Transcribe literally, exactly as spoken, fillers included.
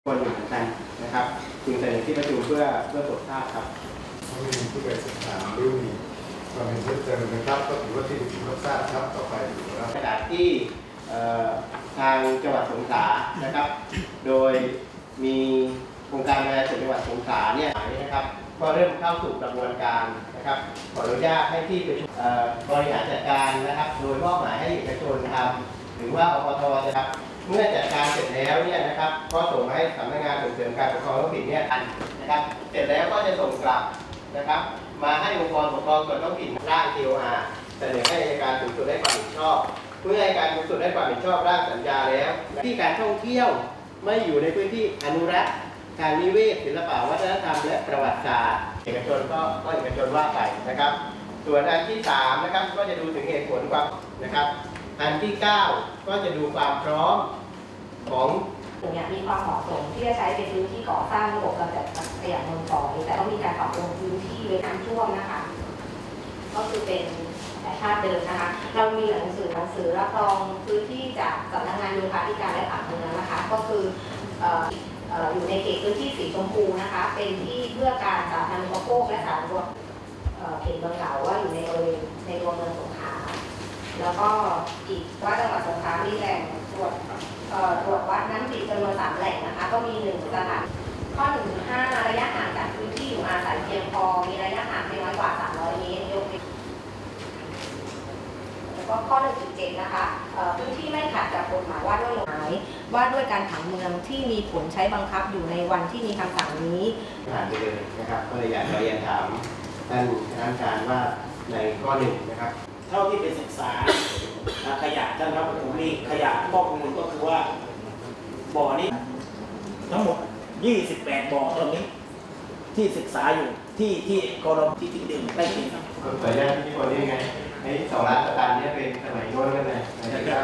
คนอยู่เหมือนกันนะครับจึงเสนอที่ประชุมเพื่อเพื่อตรวจทราบครับไม่มีผู้ใดสักถามหรือมีความเห็นเพิ่มเติมนะครับก็ถือว่าที่ประชุมรับทราบครับต่อไปนะครับขณะที่ทางจังหวัดสงขลานะครับโดยมีโครงการงานส่วนจังหวัดสงขลาเนี่ยนะครับก็เริ่มเข้าสู่กระบวนการนะครับขออนุญาตให้ที่ประชุมบริหารจัดการนะครับโดยมอบหมายให้เอกชนทำหรือว่าอปทนะครับเมื่อจัดการเสร็จแล้วเนี่ยนะครับก็ส่งให้สำนักงานส่งเสริมการปกครองท้องถิ่นเนี่ยนะครับเสร็จแล้วก็จะส่งกลับนะครับมาให้องค์กรปกครองส่วนท้องถิ่นร่าง ที โอ อาร์ เสนอให้อัยการสูงสุดได้ความเห็นชอบเพื่อให้การสูงสุดได้ความเห็นชอบร่างสัญญาแล้วที่การท่องเที่ยวไม่อยู่ในพื้นที่อนุรักษ์ทางนิเวศศิลปวัฒนธรรมและประวัติศาสตร์เอกชนก็ก็เอกชนว่าไปนะครับส่วนอันที่สามนะครับก็จะดูถึงเหตุผลความนะครับอันที่เก้าก็จะดูความพร้อมของอย่างมีความเหมาะสมที่จะใช้เป็นพื้นที่ก่อสร้างระบบกำจัดขยะมูลฝอยแต่ต้องมีการปรับปรุงพื้นที่โดยน้ำท่วมนะคะก็คือเป็นแต่ภาพเดิมนะคะเรามีหนังสือหนังสือรับรองพื้นที่จากสำนักงานโยธาธิการและผังเมืองนะคะก็คืออยู่ในเขตพื้นที่สีชมพูนะคะเป็นที่เพื่อการสาธารณูปโภคและสาธารณูปเขตเมืองเก่าว่าอยู่ในบริเวณในตัวเมืองสงขลาแล้วก็อีกว่าจังหวัดสงขลามีแหล่งตรวจตรวจวัดน้ำดิบจำนวนสามแหล่งนะคะก็มีหนึ่งสถานข้อหนึ่งถึงห้าระยะห่างจากพื้นที่อยู่อาศัยเพียงพอมีระยะห่างไม่น้อยกว่าสามร้อยเมตรยกเว้นแล้วก็ข้อหนึ่งถึงเจ็ดนะคะพื้นที่ไม่ขัดกับกฎหมายว่าด้วยกฎหมายว่าด้วยการผังเมืองที่มีผลใช้บังคับอยู่ในวันที่มีคำสั่งนี้ผ่านไปเลยนะครับก็เลยอยากเรียนถามท่านคณะกรรมการว่าในข้อหนึ่งนะครับเท่าที่ไปศึกษาขยะท่านครับผมมีขยะข้อมูลก็คือว่าบ่อนี้ทั้งหมดยี่สิบแปดบ่อตอนนี้ที่ศึกษาอยู่ที่ที่กรมที่ที่ดื่มได้กินก็เปิดได้ที่คนนี้ไงไอ้สองล้านสตางค์นี้เป็นสมัยโน้นกันเลย